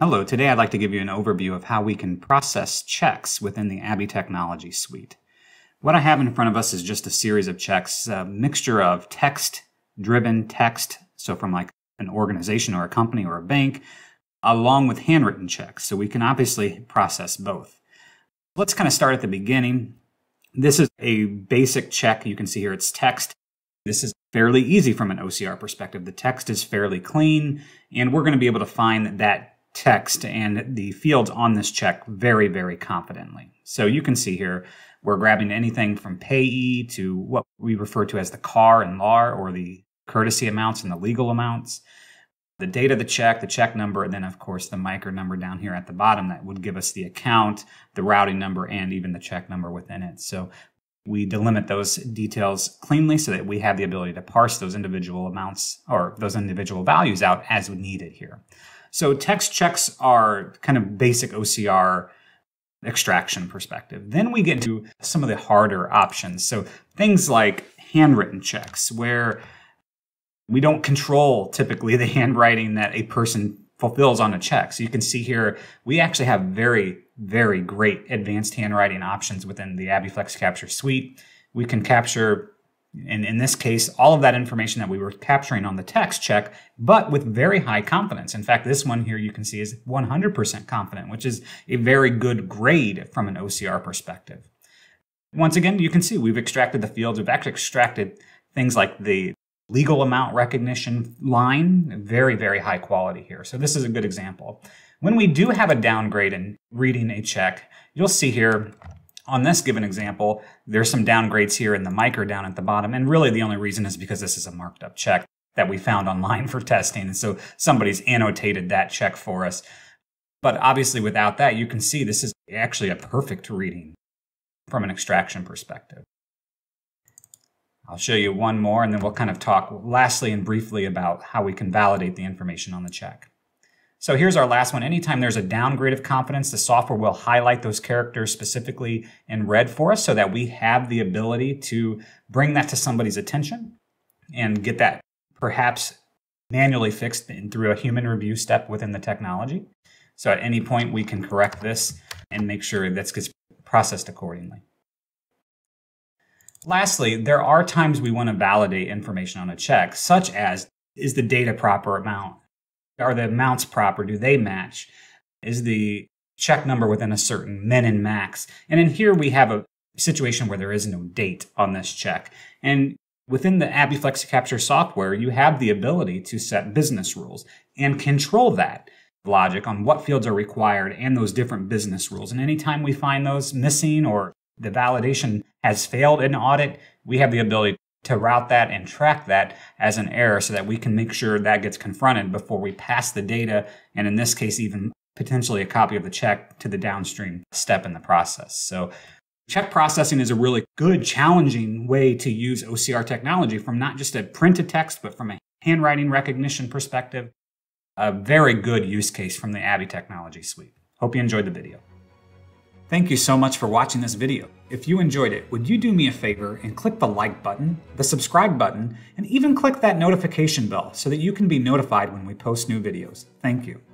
Hello, today I'd like to give you an overview of how we can process checks within the ABBYY technology suite. What I have in front of us is just a series of checks, a mixture of text-driven text, so from like an organization or a company or a bank, along with handwritten checks. So we can obviously process both. Let's kind of start at the beginning. This is a basic check. You can see here it's text. This is fairly easy from an OCR perspective. The text is fairly clean, and we're going to be able to find that text and the fields on this check very, very confidently. So you can see here, we're grabbing anything from payee to what we refer to as the CAR and LAR, or the courtesy amounts and the legal amounts, the date of the check number, and then of course the micro number down here at the bottom that would give us the account, the routing number, and even the check number within it. So we delimit those details cleanly so that we have the ability to parse those individual amounts or those individual values out as needed here. So text checks are kind of basic OCR extraction perspective. Then we get into some of the harder options. So things like handwritten checks, where we don't control typically the handwriting that a person fulfills on a check. So you can see here, we actually have very, very great advanced handwriting options within the ABBYY FlexiCapture suite. We can capture, and in this case, all of that information that we were capturing on the text check, but with very high confidence. In fact, this one here you can see is 100% confident, which is a very good grade from an OCR perspective. Once again, you can see we've extracted the fields. We've actually extracted things like the legal amount recognition line, very, very high quality here. So this is a good example. When we do have a downgrade in reading a check, you'll see here on this given example, there's some downgrades here in the micro down at the bottom. And really the only reason is because this is a marked up check that we found online for testing. And so somebody's annotated that check for us. But obviously without that, you can see this is actually a perfect reading from an extraction perspective. I'll show you one more, and then we'll kind of talk lastly and briefly about how we can validate the information on the check. So here's our last one. Anytime there's a downgrade of confidence, the software will highlight those characters specifically in red for us so that we have the ability to bring that to somebody's attention and get that perhaps manually fixed through a human review step within the technology. So at any point, we can correct this and make sure that gets processed accordingly. Lastly, there are times we want to validate information on a check, such as, is the data proper amount? Are the amounts proper? Do they match? Is the check number within a certain min and max? And in here, we have a situation where there is no date on this check. And within the ABBYY FlexiCapture software, you have the ability to set business rules and control that logic on what fields are required and those different business rules. And anytime we find those missing or the validation has failed in audit, we have the ability to route that and track that as an error so that we can make sure that gets confronted before we pass the data, and in this case, even potentially a copy of the check to the downstream step in the process. So check processing is a really good, challenging way to use OCR technology from not just a printed text, but from a handwriting recognition perspective. A very good use case from the ABBYY technology suite. Hope you enjoyed the video. Thank you so much for watching this video. If you enjoyed it, would you do me a favor and click the like button, the subscribe button, and even click that notification bell so that you can be notified when we post new videos. Thank you.